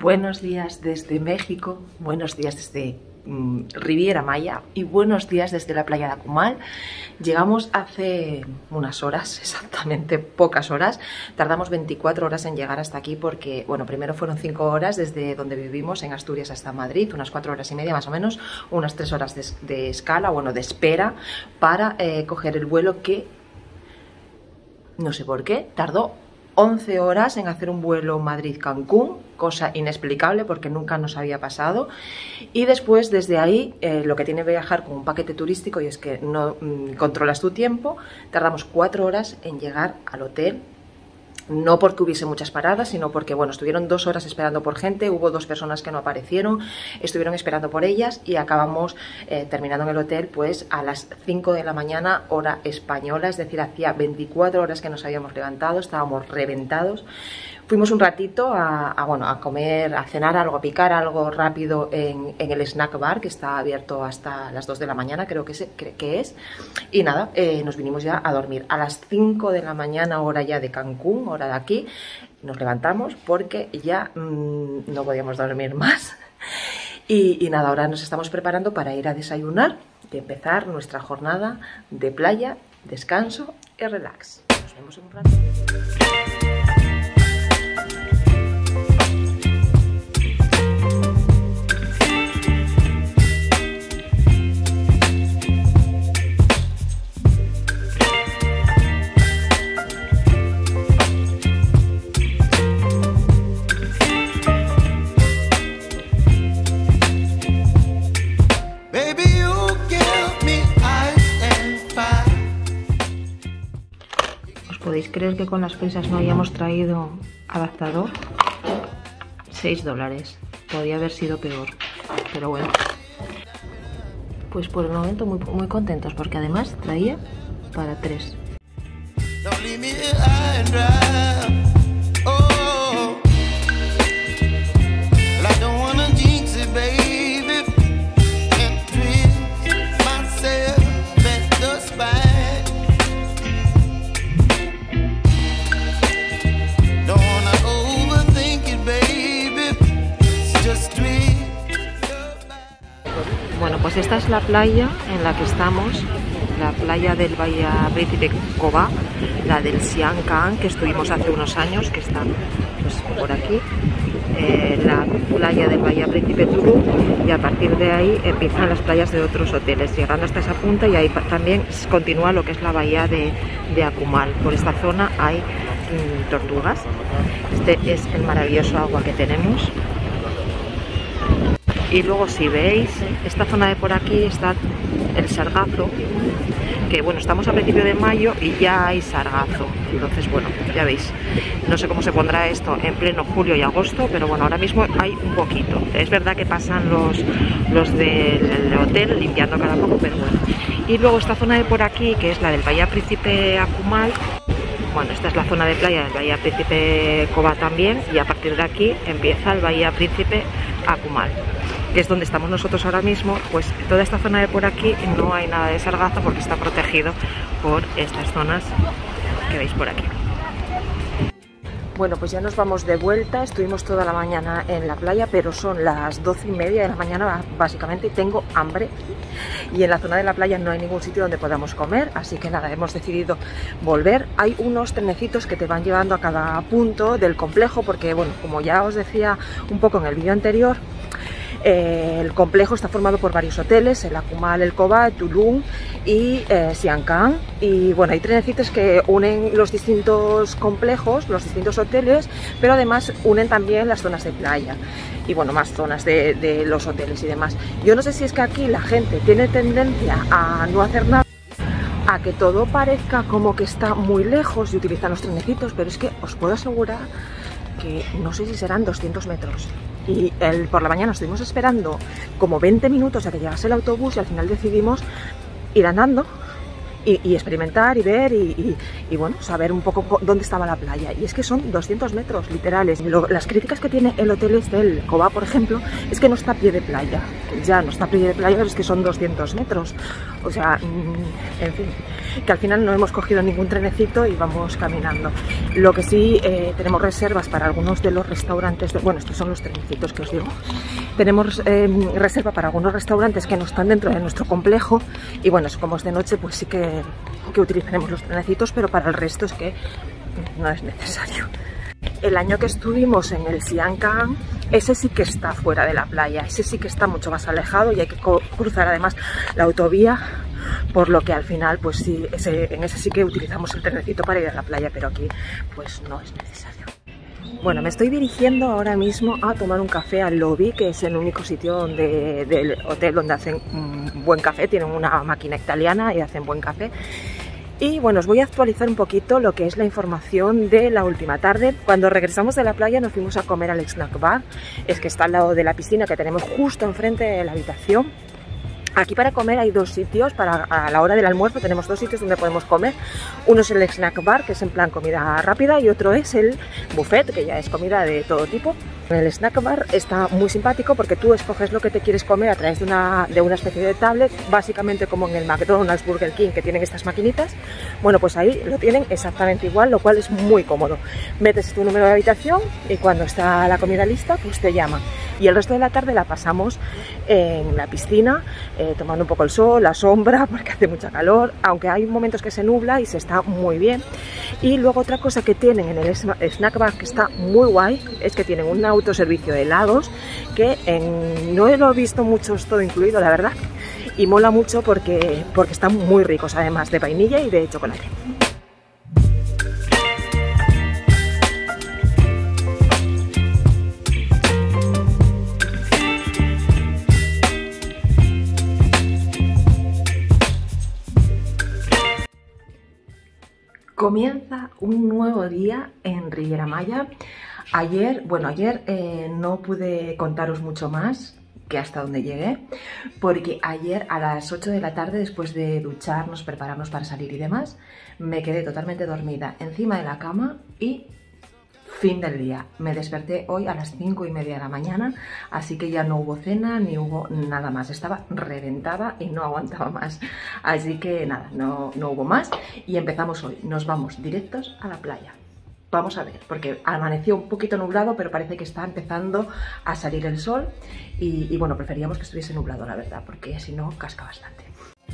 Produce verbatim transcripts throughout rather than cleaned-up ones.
Buenos días desde México, buenos días desde mmm, Riviera Maya y buenos días desde la playa de Akumal. Llegamos hace unas horas, exactamente pocas horas. Tardamos veinticuatro horas en llegar hasta aquí porque, bueno, primero fueron cinco horas desde donde vivimos en Asturias hasta Madrid, unas cuatro horas y media más o menos, unas tres horas de, de escala, bueno, de espera para eh, coger el vuelo que, no sé por qué, tardó once horas en hacer un vuelo Madrid-Cancún, cosa inexplicable porque nunca nos había pasado. Y después, desde ahí, eh, lo que tiene viajar con un paquete turístico, y es que no mmm, controlas tu tiempo, tardamos cuatro horas en llegar al hotel. No porque hubiese muchas paradas, sino porque, bueno, estuvieron dos horas esperando por gente, hubo dos personas que no aparecieron, estuvieron esperando por ellas y acabamos eh, terminando en el hotel pues a las cinco de la mañana, hora española, es decir, hacía veinticuatro horas que nos habíamos levantado, estábamos reventados. Fuimos un ratito a, a, bueno, a comer, a cenar algo, a picar algo rápido en, en el snack bar, que está abierto hasta las dos de la mañana, creo que es. Que es. Y nada, eh, nos vinimos ya a dormir. A las cinco de la mañana, hora ya de Cancún, hora de aquí, nos levantamos porque ya mmm, no podíamos dormir más. Y, y nada, ahora nos estamos preparando para ir a desayunar y empezar nuestra jornada de playa, descanso y relax. Nos vemos en un rato. ¿Podéis creer que con las prisas no hayamos traído adaptador? seis dólares. Podría haber sido peor, pero bueno. Pues por el momento muy, muy contentos porque además traía para tres. Bueno, pues esta es la playa en la que estamos, la playa del Bahía Príncipe Cobá, la del Sian Ka'an, que estuvimos hace unos años, que está pues, por aquí, eh, la playa del Bahía Príncipe Tulum, y a partir de ahí empiezan las playas de otros hoteles, llegando hasta esa punta, y ahí también continúa lo que es la bahía de, de Akumal. Por esta zona hay mmm, tortugas. Este es el maravilloso agua que tenemos. Y luego, si veis, esta zona de por aquí está el sargazo, que bueno, estamos a principio de mayo y ya hay sargazo. Entonces, bueno, ya veis, no sé cómo se pondrá esto en pleno julio y agosto, pero bueno, ahora mismo hay un poquito. Es verdad que pasan los, los del hotel limpiando cada poco, pero bueno. Y luego esta zona de por aquí, que es la del Bahía Príncipe Akumal. Bueno, esta es la zona de playa del Bahía Príncipe Cobá también, y a partir de aquí empieza el Bahía Príncipe Akumal, que es donde estamos nosotros ahora mismo. Pues toda esta zona de por aquí no hay nada de sargazo porque está protegido por estas zonas que veis por aquí. Bueno, pues ya nos vamos de vuelta. Estuvimos toda la mañana en la playa, pero son las doce y media de la mañana básicamente y tengo hambre. Y en la zona de la playa no hay ningún sitio donde podamos comer, así que nada, hemos decidido volver. Hay unos trenecitos que te van llevando a cada punto del complejo porque, bueno, como ya os decía un poco en el vídeo anterior, Eh, el complejo está formado por varios hoteles, el Akumal, el Cobá, el Tulum y eh, Sian Ka'an. Y bueno, hay trenecitos que unen los distintos complejos, los distintos hoteles, pero además unen también las zonas de playa y bueno, más zonas de, de los hoteles y demás. Yo no sé si es que aquí la gente tiene tendencia a no hacer nada, a que todo parezca como que está muy lejos y utilizan los trenecitos, pero es que os puedo asegurar que no sé si serán doscientos metros. Y el, por la mañana estuvimos esperando como veinte minutos a que llegase el autobús y al final decidimos ir andando y, y experimentar y ver y, y, y bueno, saber un poco dónde estaba la playa. Y es que son doscientos metros literales. Lo, las críticas que tiene el hotel este, el Cobá por ejemplo, es que no está a pie de playa. Ya no está a pie de playa, pero es que son doscientos metros. O sea, en fin. que al final no hemos cogido ningún trenecito y vamos caminando. Lo que sí, eh, tenemos reservas para algunos de los restaurantes, de, bueno, estos son los trenecitos que os digo. Tenemos eh, reserva para algunos restaurantes que no están dentro de nuestro complejo y bueno, como es de noche, pues sí que, que utilizaremos los trenecitos, pero para el resto es que no es necesario. El año que estuvimos en el Sian Ka'an, ese sí que está fuera de la playa, ese sí que está mucho más alejado y hay que cruzar además la autovía, por lo que al final pues sí, ese, en ese sí que utilizamos el trenecito para ir a la playa, pero aquí pues no es necesario. Bueno, me estoy dirigiendo ahora mismo a tomar un café al lobby, que es el único sitio donde, del hotel donde hacen un buen café, tienen una máquina italiana y hacen buen café. Y bueno, os voy a actualizar un poquito lo que es la información de la última tarde. Cuando regresamos de la playa nos fuimos a comer al snack bar, es que está al lado de la piscina que tenemos justo enfrente de la habitación. Aquí para comer hay dos sitios, para a la hora del almuerzo tenemos dos sitios donde podemos comer. Uno es el snack bar, que es en plan comida rápida, y otro es el buffet, que ya es comida de todo tipo. El snack bar está muy simpático porque tú escoges lo que te quieres comer a través de una, de una especie de tablet, básicamente como en el McDonald's, Burger King, que tienen estas maquinitas. Bueno, pues ahí lo tienen exactamente igual, lo cual es muy cómodo. Metes tu número de habitación y cuando está la comida lista, pues te llaman. Y el resto de la tarde la pasamos en la piscina, eh, tomando un poco el sol, la sombra, porque hace mucha calor, aunque hay momentos que se nubla y se está muy bien. Y luego otra cosa que tienen en el snack bar que está muy guay, es que tienen un autoservicio de helados, que en, no lo he visto muchos todo incluido, la verdad, y mola mucho porque, porque están muy ricos, además de vainilla y de chocolate. Comienza un nuevo día en Riviera Maya. Ayer, bueno, ayer eh, no pude contaros mucho más que hasta donde llegué, porque ayer a las ocho de la tarde, después de ducharnos, prepararnos para salir y demás, me quedé totalmente dormida encima de la cama y fin del día. Me desperté hoy a las cinco y media de la mañana, así que ya no hubo cena ni hubo nada más. Estaba reventada y no aguantaba más. Así que nada, no, no hubo más y empezamos hoy. Nos vamos directos a la playa. Vamos a ver, porque amaneció un poquito nublado, pero parece que está empezando a salir el sol y, y bueno, preferíamos que estuviese nublado, la verdad, porque si no, casca bastante.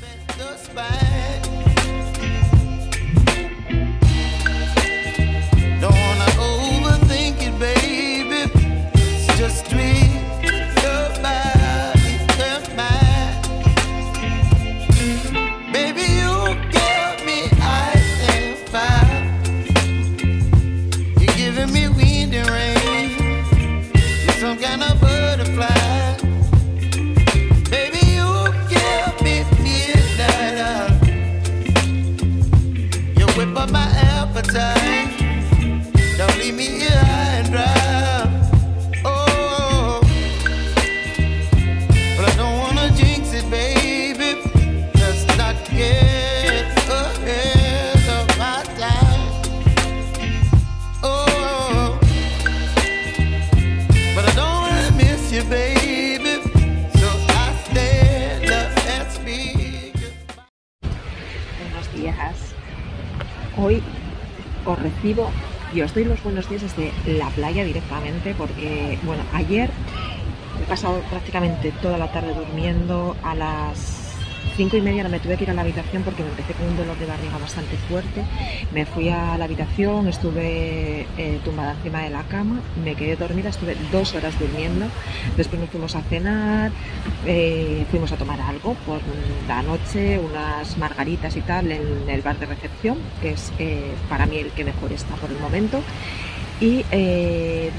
Hoy os recibo y os doy los buenos días desde la playa directamente porque, bueno, ayer he pasado prácticamente toda la tarde durmiendo. A las cinco y media me tuve que ir a la habitación porque me empecé con un dolor de barriga bastante fuerte. Me fui a la habitación, estuve eh, tumbada encima de la cama, me quedé dormida, estuve dos horas durmiendo. Después nos fuimos a cenar, eh, fuimos a tomar algo por la noche, unas margaritas y tal en el bar de recepción, que es eh, para mí el que mejor está por el momento. Y eh,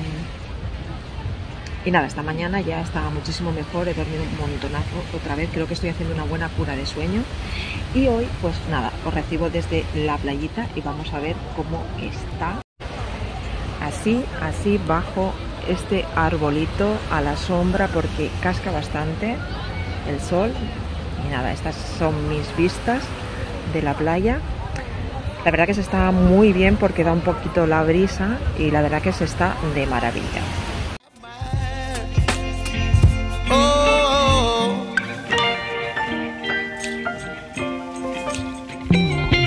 Y nada, esta mañana ya estaba muchísimo mejor, he dormido un montonazo otra vez, creo que estoy haciendo una buena cura de sueño. Y hoy, pues nada, os recibo desde la playita y vamos a ver cómo está. Así, así bajo este arbolito a la sombra porque casca bastante el sol. Y nada, estas son mis vistas de la playa. La verdad que se está muy bien porque da un poquito la brisa y la verdad que se está de maravilla. Oh,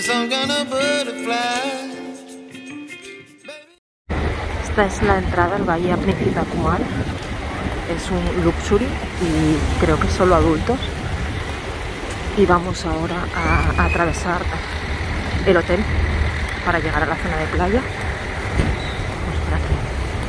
Esta es la entrada al Bahía Príncipe Akumal. Es un luxury y creo que es solo adultos. Y vamos ahora a, a atravesar el hotel para llegar a la zona de playa. Vamos por aquí.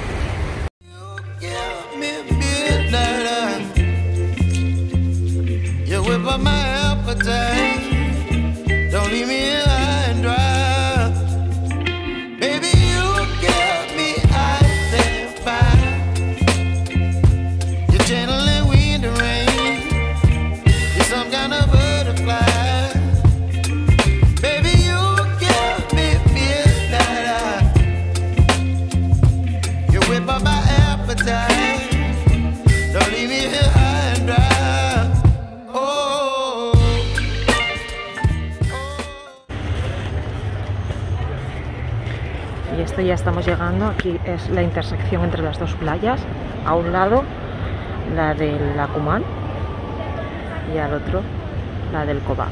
Y esto ya estamos llegando, aquí es la intersección entre las dos playas, a un lado la del Akumal y al otro la del Cobá.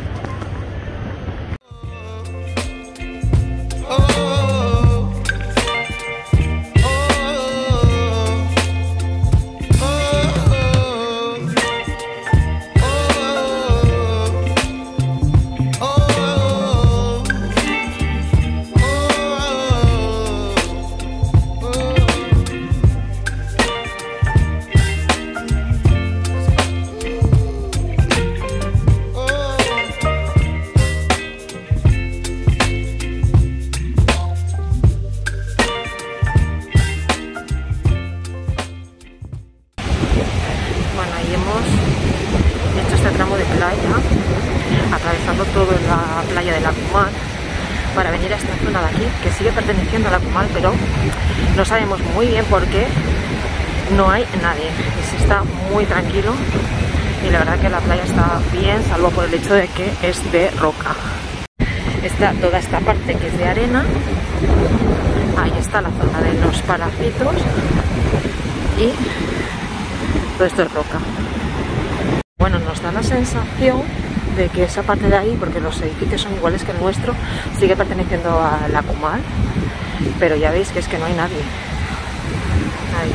Atravesando toda la playa del Akumal para venir a esta zona de aquí, que sigue perteneciendo al Akumal, pero no sabemos muy bien por qué no hay nadie. Se está muy tranquilo y la verdad que la playa está bien, salvo por el hecho de que es de roca. Está toda esta parte que es de arena, ahí está la zona de los palacitos y todo esto es roca. Bueno, nos da la sensación de que esa parte de ahí, porque los edificios son iguales que el nuestro, sigue perteneciendo al Akumal, pero ya veis que es que no hay nadie. Ahí.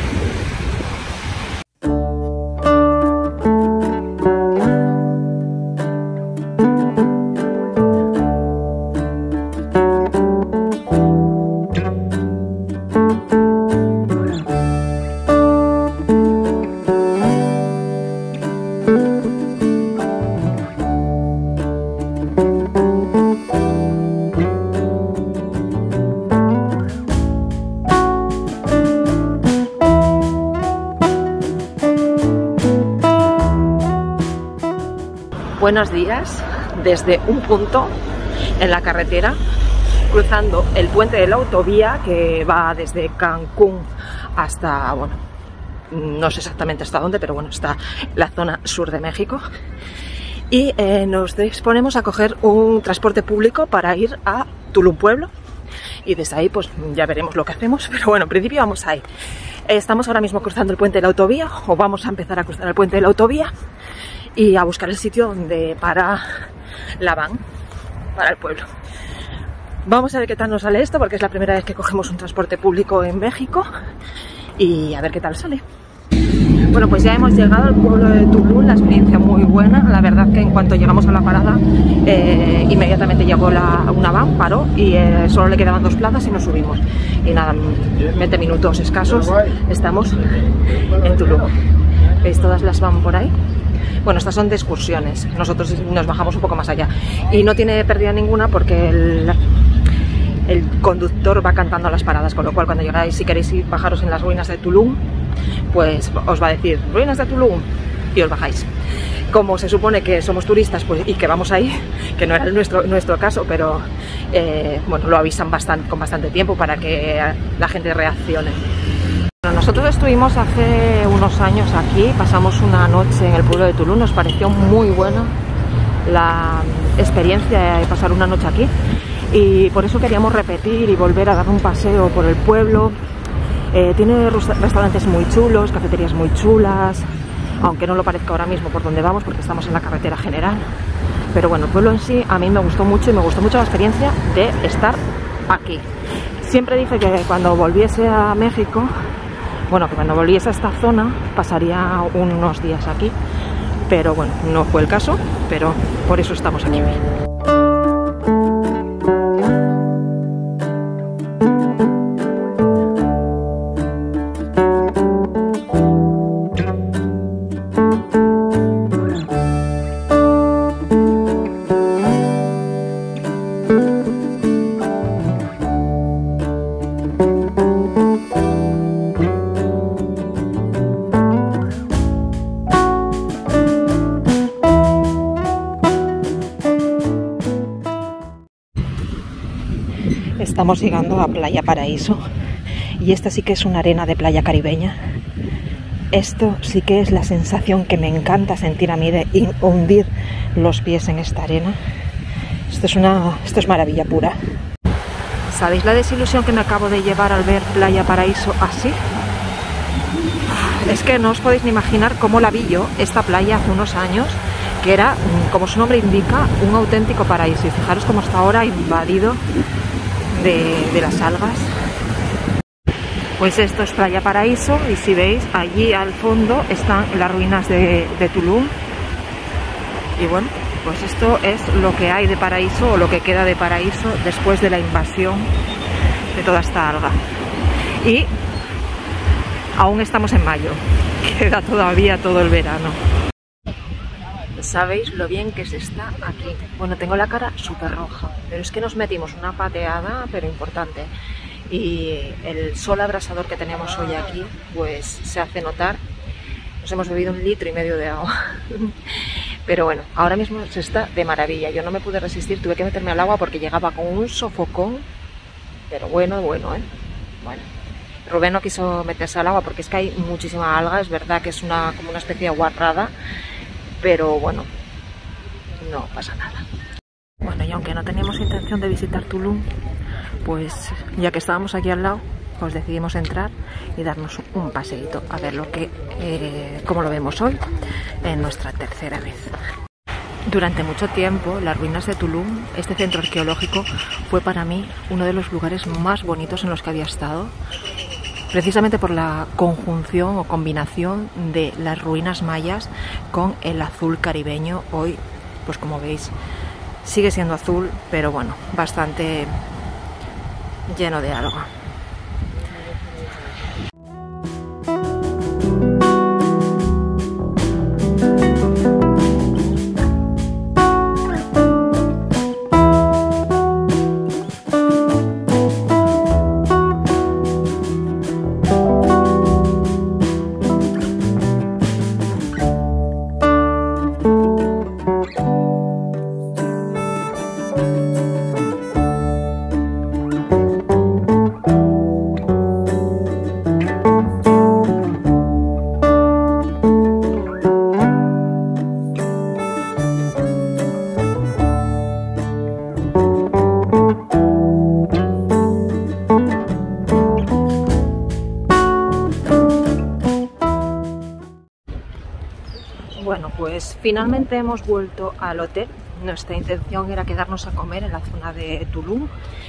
Buenos días, desde un punto en la carretera, cruzando el puente de la autovía que va desde Cancún hasta, bueno, no sé exactamente hasta dónde, pero bueno, está la zona sur de México. Y eh, nos disponemos a coger un transporte público para ir a Tulum Pueblo. Y desde ahí pues ya veremos lo que hacemos, pero bueno, en principio vamos ahí. Estamos ahora mismo cruzando el puente de la autovía, o vamos a empezar a cruzar el puente de la autovía y a buscar el sitio donde para la van, para el pueblo. Vamos a ver qué tal nos sale esto, porque es la primera vez que cogemos un transporte público en México, y a ver qué tal sale. Bueno, pues ya hemos llegado al pueblo de Tulum, la experiencia muy buena. La verdad que en cuanto llegamos a la parada, eh, inmediatamente llegó la, una van, paró y eh, solo le quedaban dos plazas y nos subimos. Y nada, veinte minutos escasos, estamos en Tulum. ¿Veis todas las van por ahí? Bueno, estas son de excursiones, nosotros nos bajamos un poco más allá. Y no tiene pérdida ninguna porque el, el conductor va cantando las paradas, con lo cual cuando llegáis, si queréis ir, bajaros en las ruinas de Tulum, pues os va a decir, ruinas de Tulum, y os bajáis. Como se supone que somos turistas pues, y que vamos ahí, que no era nuestro, nuestro caso, pero eh, bueno, lo avisan bastante, con bastante tiempo para que la gente reaccione. Bueno, nosotros estuvimos hace unos años aquí, pasamos una noche en el pueblo de Tulum, nos pareció muy buena la experiencia de pasar una noche aquí y por eso queríamos repetir y volver a dar un paseo por el pueblo. Eh, tiene restaurantes muy chulos, cafeterías muy chulas, aunque no lo parezca ahora mismo por donde vamos, porque estamos en la carretera general. Pero bueno, el pueblo en sí a mí me gustó mucho y me gustó mucho la experiencia de estar aquí. Siempre dije que cuando volviese a México, bueno, que cuando volviese a esta zona pasaría unos días aquí, pero bueno, no fue el caso, pero por eso estamos aquí hoy. Estamos llegando a Playa Paraíso y esta sí que es una arena de playa caribeña. Esto sí que es la sensación que me encanta sentir a mí de hundir los pies en esta arena. Esto es una, esto es maravilla pura. ¿Sabéis la desilusión que me acabo de llevar al ver Playa Paraíso así? Es que no os podéis ni imaginar cómo la vi yo, esta playa, hace unos años, que era, como su nombre indica, un auténtico paraíso. Y fijaros cómo está ahora invadido de, de las algas. Pues esto es Playa Paraíso y si veis, allí al fondo están las ruinas de, de Tulum. Y bueno, pues esto es lo que hay de paraíso, o lo que queda de paraíso después de la invasión de toda esta alga. Y aún estamos en mayo, queda todavía todo el verano. ¿Sabéis lo bien que se está aquí? Bueno, tengo la cara súper roja, pero es que nos metimos una pateada, pero importante. Y el sol abrasador que tenemos hoy aquí, pues se hace notar. Nos hemos bebido un litro y medio de agua. Pero bueno, ahora mismo se está de maravilla. Yo no me pude resistir, tuve que meterme al agua porque llegaba con un sofocón. Pero bueno, bueno, ¿eh? Bueno. Rubén no quiso meterse al agua porque es que hay muchísima alga. Es verdad que es una, como una especie de guarrada. Pero bueno, no pasa nada. Bueno, y aunque no teníamos intención de visitar Tulum, pues ya que estábamos aquí al lado, pues decidimos entrar y darnos un paseíto a ver lo que, eh, cómo lo vemos hoy en nuestra tercera vez. Durante mucho tiempo, las ruinas de Tulum, este centro arqueológico, fue para mí uno de los lugares más bonitos en los que había estado, precisamente por la conjunción o combinación de las ruinas mayas con el azul caribeño. Hoy, pues como veis, sigue siendo azul, pero bueno, bastante lleno de alga. Bueno, pues finalmente hemos vuelto al hotel. Nuestra intención era quedarnos a comer en la zona de Tulum,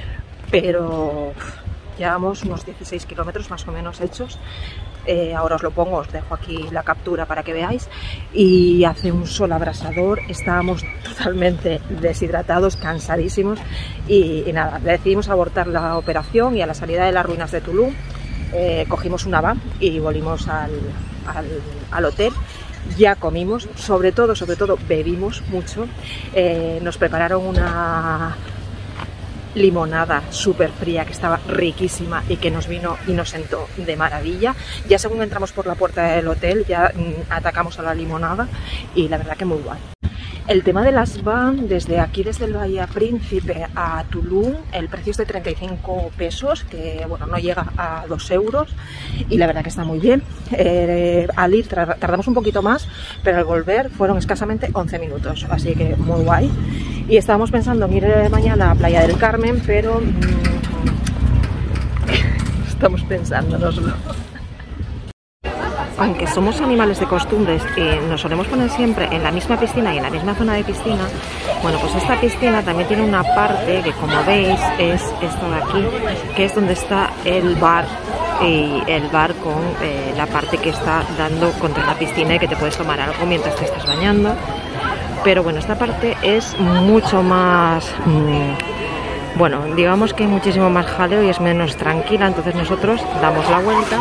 pero llevamos unos dieciséis kilómetros más o menos hechos. Eh, ahora os lo pongo, os dejo aquí la captura para que veáis. Y hace un sol abrasador, estábamos totalmente deshidratados, cansadísimos y, y nada, decidimos abortar la operación y a la salida de las ruinas de Tulum eh, cogimos una van y volvimos al, al, al hotel. Ya comimos, sobre todo, sobre todo bebimos mucho. Eh, nos prepararon una limonada súper fría que estaba riquísima y que nos vino y nos sentó de maravilla. Ya según entramos por la puerta del hotel ya mmm, atacamos a la limonada y la verdad que muy guay. El tema de las van, desde aquí, desde el Bahía Príncipe a Tulum, el precio es de treinta y cinco pesos, que bueno, no llega a dos euros, y la verdad que está muy bien. Eh, al ir tardamos un poquito más, pero al volver fueron escasamente once minutos, así que muy guay. Y estábamos pensando en ir mañana a Playa del Carmen, pero mmm, estamos pensándonoslo. aunque somos animales de costumbres y nos solemos poner siempre en la misma piscina y en la misma zona de piscina, bueno, pues esta piscina también tiene una parte que, como veis, es esta de aquí, que es donde está el bar, y el bar con eh, la parte que está dando contra la piscina y que te puedes tomar algo mientras te estás bañando. Pero bueno, esta parte es mucho más, mmm, bueno, digamos que muchísimo más jaleo y es menos tranquila, entonces nosotros damos la vuelta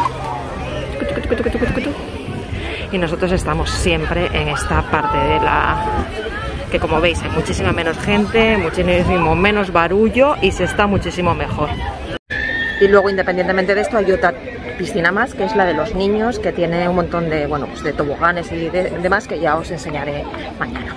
y nosotros estamos siempre en esta parte de la... que como veis hay muchísima menos gente, muchísimo menos barullo y se está muchísimo mejor. Y luego, independientemente de esto, hay otra piscina más, que es la de los niños, que tiene un montón de, bueno, pues de toboganes y de, demás, que ya os enseñaré mañana.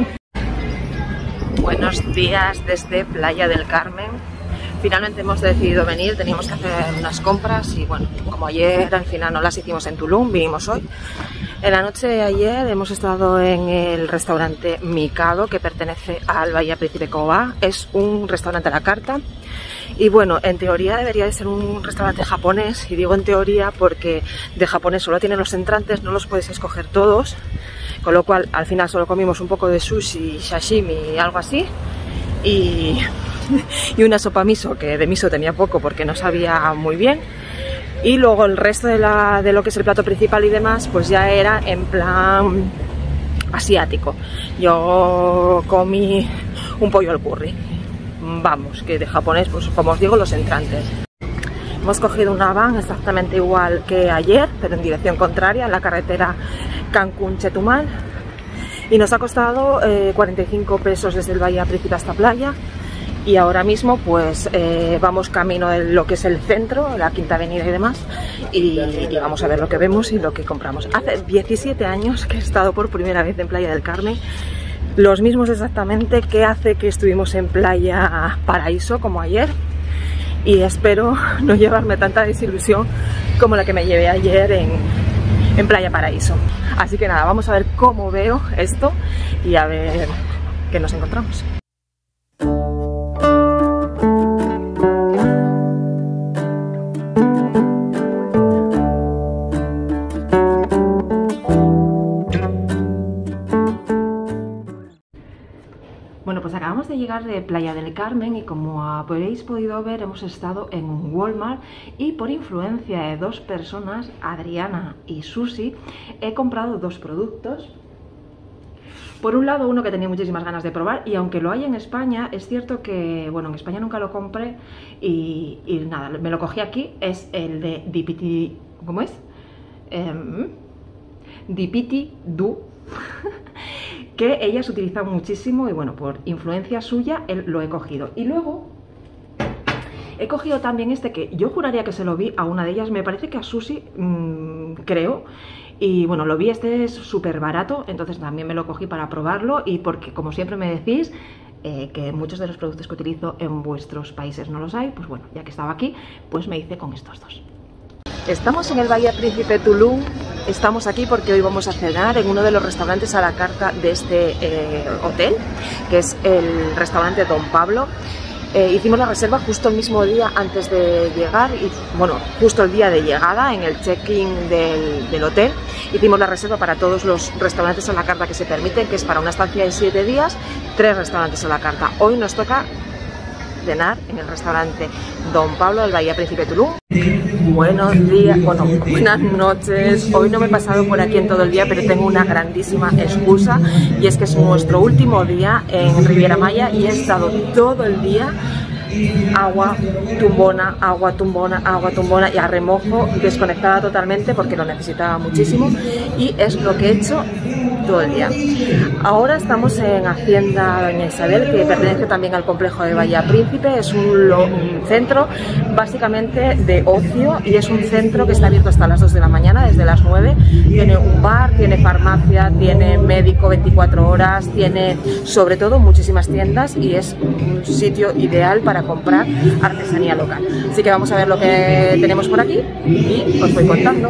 Buenos días desde Playa del Carmen. Finalmente hemos decidido venir, teníamos que hacer unas compras y bueno, como ayer al final no las hicimos en Tulum, vinimos hoy. En la noche de ayer hemos estado en el restaurante Mikado, que pertenece al Bahía Príncipe Koba. Es un restaurante a la carta y bueno, en teoría debería de ser un restaurante japonés, y digo en teoría porque de japonés solo tiene los entrantes, no los puedes escoger todos, con lo cual al final solo comimos un poco de sushi, sashimi y algo así, y, y una sopa miso, que de miso tenía poco porque no sabía muy bien. Y luego el resto de, la, de lo que es el plato principal y demás, pues ya era en plan asiático. Yo comí un pollo al curry. Vamos, que de japonés, pues como os digo, los entrantes. Hemos cogido una van exactamente igual que ayer, pero en dirección contraria, en la carretera Cancún-Chetumal. Y nos ha costado eh, cuarenta y cinco pesos desde el Bahía Príncipe hasta playa. Y ahora mismo pues eh, vamos camino de lo que es el centro, la Quinta Avenida y demás, y, y vamos a ver lo que vemos y lo que compramos. Hace diecisiete años que he estado por primera vez en Playa del Carmen, los mismos exactamente que hace que estuvimos en Playa Paraíso como ayer, y espero no llevarme tanta desilusión como la que me llevé ayer en, en Playa Paraíso. Así que nada, vamos a ver cómo veo esto y a ver qué nos encontramos. Bueno, pues acabamos de llegar de Playa del Carmen y como habréis podido ver hemos estado en un Walmart y por influencia de dos personas, Adriana y Susi, he comprado dos productos. Por un lado, uno que tenía muchísimas ganas de probar, y aunque lo hay en España, es cierto que, bueno, en España nunca lo compré y, y nada, me lo cogí aquí. Es el de Dipiti... ¿Cómo es? Um, Dipiti Du. Que ellas utilizan muchísimo y bueno, por influencia suya él, lo he cogido. Y luego he cogido también este que yo juraría que se lo vi a una de ellas, me parece que a Susi, mmm, creo. Y bueno, lo vi, este es súper barato, entonces también me lo cogí para probarlo y porque como siempre me decís eh, que muchos de los productos que utilizo en vuestros países no los hay, pues bueno, ya que estaba aquí, pues me hice con estos dos. Estamos en el Bahía Príncipe Tulum, estamos aquí porque hoy vamos a cenar en uno de los restaurantes a la carta de este eh, hotel, que es el restaurante Don Pablo. Eh, hicimos la reserva justo el mismo día antes de llegar, y bueno, justo el día de llegada, en el check-in del, del hotel, hicimos la reserva para todos los restaurantes a la carta que se permiten, que es para una estancia de siete días, tres restaurantes a la carta. Hoy nos toca cenar en el restaurante Don Pablo del Bahía Príncipe Tulum. Buenos días, bueno, buenas noches. Hoy no me he pasado por aquí en todo el día, pero tengo una grandísima excusa, y es que es nuestro último día en Riviera Maya y he estado todo el día agua tumbona, agua tumbona, agua tumbona y a remojo, desconectada totalmente porque lo necesitaba muchísimo, y es lo que he hecho todo el día. Ahora estamos en Hacienda Doña Isabel, que pertenece también al complejo de Bahía Príncipe. Es un, lo, un centro básicamente de ocio y es un centro que está abierto hasta las dos de la mañana, desde las nueve. Tiene un bar, tiene farmacia, tiene médico veinticuatro horas, tiene sobre todo muchísimas tiendas y es un sitio ideal para comprar artesanía local. Así que vamos a ver lo que tenemos por aquí y os voy contando.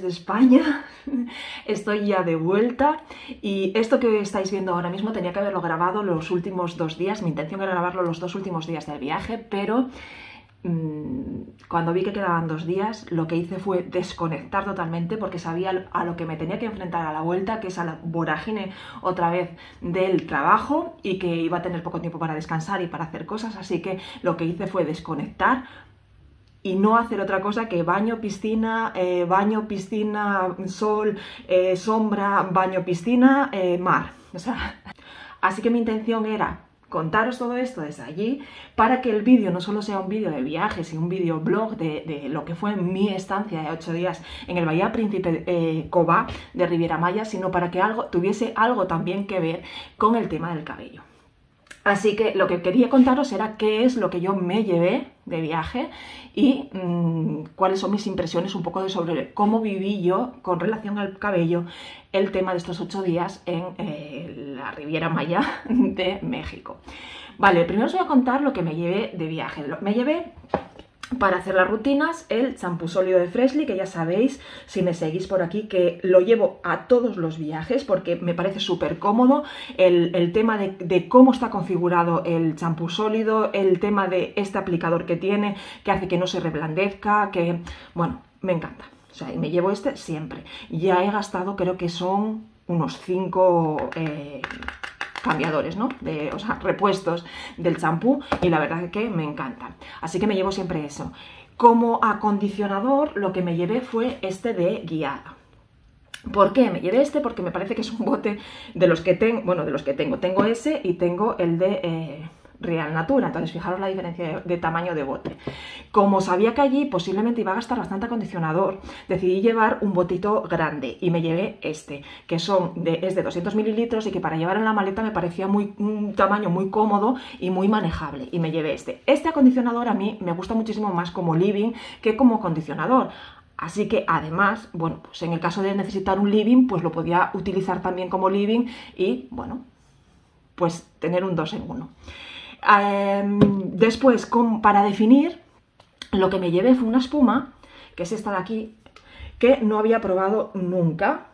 desde España. Estoy ya de vuelta y esto que estáis viendo ahora mismo tenía que haberlo grabado los últimos dos días. Mi intención era grabarlo los dos últimos días del viaje, pero mmm, cuando vi que quedaban dos días, lo que hice fue desconectar totalmente porque sabía a lo que me tenía que enfrentar a la vuelta, que es a la vorágine otra vez del trabajo y que iba a tener poco tiempo para descansar y para hacer cosas, así que lo que hice fue desconectar y no hacer otra cosa que baño, piscina, eh, baño, piscina, sol, eh, sombra, baño, piscina, eh, mar. O sea, así que mi intención era contaros todo esto desde allí para que el vídeo no solo sea un vídeo de viajes y un vídeo blog de, de lo que fue mi estancia de ocho días en el Bahía Príncipe eh, Cobá de Riviera Maya, sino para que algo tuviese algo también que ver con el tema del cabello. Así que lo que quería contaros era qué es lo que yo me llevé de viaje y mmm, cuáles son mis impresiones un poco de sobre cómo viví yo con relación al cabello el tema de estos ocho días en eh, la Riviera Maya de México. Vale, primero os voy a contar lo que me llevé de viaje. Me llevé para hacer las rutinas el champú sólido de Freshly, que ya sabéis, si me seguís por aquí, que lo llevo a todos los viajes porque me parece súper cómodo el, el tema de, de cómo está configurado el champú sólido, el tema de este aplicador que tiene, que hace que no se reblandezca, que, bueno, me encanta. O sea, y me llevo este siempre. Ya he gastado, creo que son unos cinco... Eh, cambiadores, ¿no? De, o sea, repuestos del champú y la verdad es que me encantan. Así que me llevo siempre eso. Como acondicionador, lo que me llevé fue este de Guiada. ¿Por qué? Me llevé este porque me parece que es un bote de los que tengo, bueno, de los que tengo. Tengo ese y tengo el de eh, Real Natura. Entonces, fijaros la diferencia de, de tamaño de bote. Como sabía que allí posiblemente iba a gastar bastante acondicionador, decidí llevar un botito grande y me llevé este, que son de, es de doscientos mililitros y que para llevar en la maleta me parecía muy, un tamaño muy cómodo y muy manejable. Y me llevé este. Este acondicionador a mí me gusta muchísimo más como living que como acondicionador. Así que además, bueno, pues en el caso de necesitar un living, pues lo podía utilizar también como living y, bueno, pues tener un dos en uno. Eh, después, con, para definir, lo que me llevé fue una espuma, que es esta de aquí, que no había probado nunca.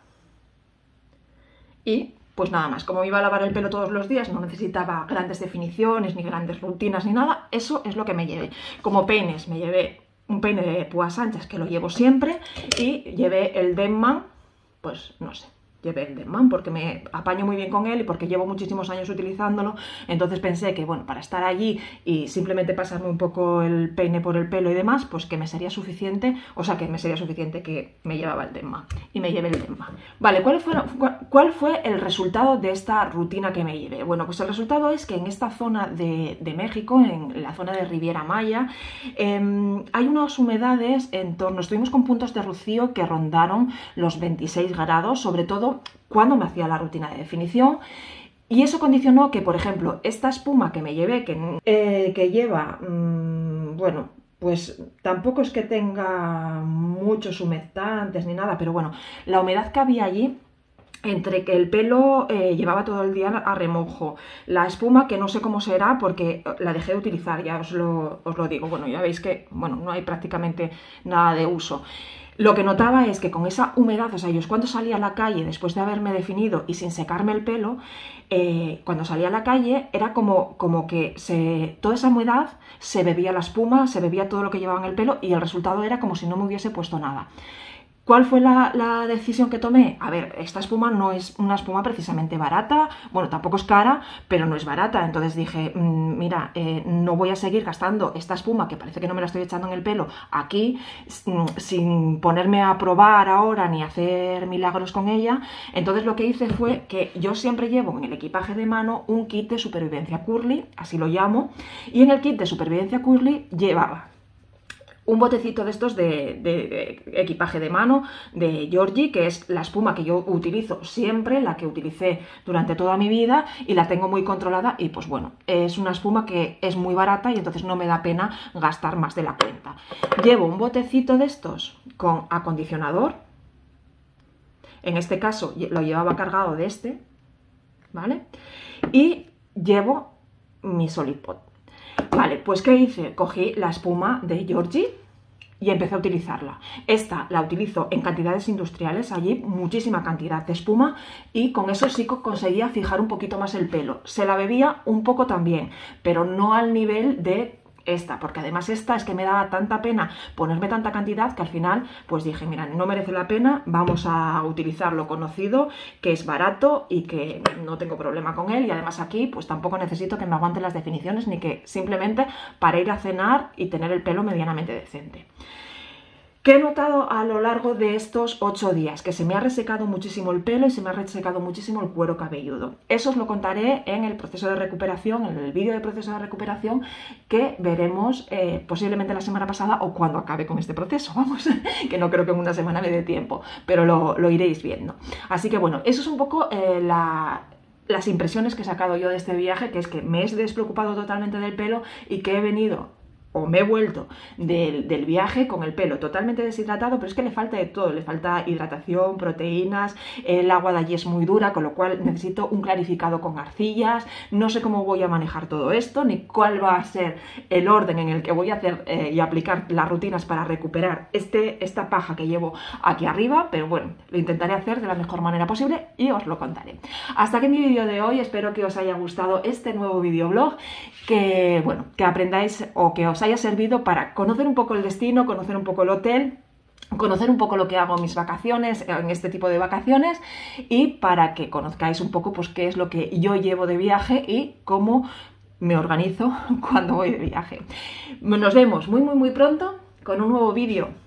Y pues nada más, como me iba a lavar el pelo todos los días, no necesitaba grandes definiciones, ni grandes rutinas, ni nada. Eso es lo que me llevé. Como peines, me llevé un peine de púas anchas, que lo llevo siempre, y llevé el Denman, pues no sé. Llevé el Denman porque me apaño muy bien con él y porque llevo muchísimos años utilizándolo. Entonces pensé que, bueno, para estar allí y simplemente pasarme un poco el peine por el pelo y demás, pues que me sería suficiente, o sea, que me sería suficiente que me llevaba el Denman. Y me llevé el Denman. Vale, ¿cuál fue, ¿cuál fue el resultado de esta rutina que me llevé? Bueno, pues el resultado es que en esta zona de, de México, en la zona de Riviera Maya, eh, hay unas humedades en torno, estuvimos con puntos de rocío que rondaron los veintiséis grados, sobre todo cuando me hacía la rutina de definición, y eso condicionó que, por ejemplo, esta espuma que me llevé, que, eh, que lleva, mmm, bueno, pues tampoco es que tenga muchos humectantes ni nada, pero bueno, la humedad que había allí, entre que el pelo eh, llevaba todo el día a remojo, la espuma que no sé cómo será porque la dejé de utilizar, ya os lo, os lo digo, bueno, ya veis que, bueno, no hay prácticamente nada de uso. Lo que notaba es que con esa humedad, o sea, yo cuando salía a la calle después de haberme definido y sin secarme el pelo, eh, cuando salía a la calle era como, como que se, toda esa humedad se bebía la espuma, se bebía todo lo que llevaba en el pelo y el resultado era como si no me hubiese puesto nada. ¿Cuál fue la, la decisión que tomé? A ver, esta espuma no es una espuma precisamente barata, bueno, tampoco es cara, pero no es barata, entonces dije, mmm, mira, eh, no voy a seguir gastando esta espuma, que parece que no me la estoy echando en el pelo, aquí, mmm, sin ponerme a probar ahora ni hacer milagros con ella. Entonces lo que hice fue que yo siempre llevo en el equipaje de mano un kit de supervivencia curly, así lo llamo, y en el kit de supervivencia curly llevaba un botecito de estos de, de, de equipaje de mano de Georgie, que es la espuma que yo utilizo siempre, la que utilicé durante toda mi vida y la tengo muy controlada y pues bueno, es una espuma que es muy barata y entonces no me da pena gastar más de la cuenta. Llevo un botecito de estos con acondicionador, en este caso lo llevaba cargado de este, ¿vale? Y llevo mi Solid Pot. Vale, pues ¿qué hice? Cogí la espuma de Georgie y empecé a utilizarla. Esta la utilizo en cantidades industriales, allí muchísima cantidad de espuma, y con eso sí que conseguía fijar un poquito más el pelo. Se la bebía un poco también, pero no al nivel de esta, porque además esta es que me daba tanta pena ponerme tanta cantidad que al final pues dije, mira, no merece la pena, vamos a utilizar lo conocido, que es barato y que no tengo problema con él, y además aquí pues tampoco necesito que me aguante las definiciones, ni que simplemente para ir a cenar y tener el pelo medianamente decente. ¿Qué he notado a lo largo de estos ocho días? Que se me ha resecado muchísimo el pelo y se me ha resecado muchísimo el cuero cabelludo. Eso os lo contaré en el proceso de recuperación, en el vídeo de proceso de recuperación que veremos eh, posiblemente la semana pasada o cuando acabe con este proceso, vamos, que no creo que en una semana me dé tiempo, pero lo, lo iréis viendo. Así que bueno, eso es un poco eh, la... las impresiones que he sacado yo de este viaje, que es que me he despreocupado totalmente del pelo y que he venido o me he vuelto del, del viaje con el pelo totalmente deshidratado, pero es que le falta de todo, le falta hidratación, proteínas, el agua de allí es muy dura, con lo cual necesito un clarificado con arcillas, no sé cómo voy a manejar todo esto, ni cuál va a ser el orden en el que voy a hacer eh, y aplicar las rutinas para recuperar este, esta paja que llevo aquí arriba, pero bueno, lo intentaré hacer de la mejor manera posible y os lo contaré. Hasta aquí mi vídeo de hoy, espero que os haya gustado este nuevo videoblog, que bueno, que aprendáis o que os haya servido para conocer un poco el destino, conocer un poco el hotel, conocer un poco lo que hago en mis vacaciones, en este tipo de vacaciones, y para que conozcáis un poco pues qué es lo que yo llevo de viaje y cómo me organizo cuando voy de viaje. Nos vemos muy muy muy pronto con un nuevo vídeo